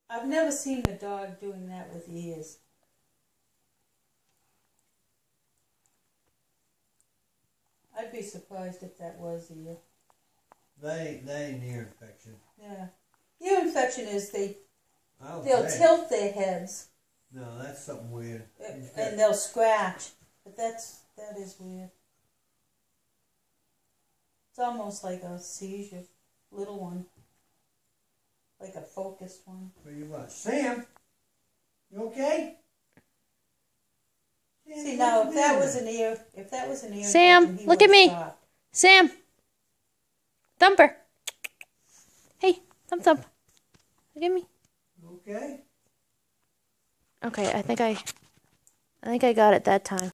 I've never seen a dog doing that with ears. I'd be surprised if that was ear. They ain't ear infection. Yeah. Ear infection is they'll tilt their heads. No, that's something weird. And they'll scratch. But that is weird. It's almost like a seizure. Little one. Like a focused one. Pretty much. Sam, you okay? Sam, See now, if that was an ear Sam, infection, look at me. Stopped. Sam. Thumper. Hey, thump. Look at me. Okay. Okay, I think I got it that time.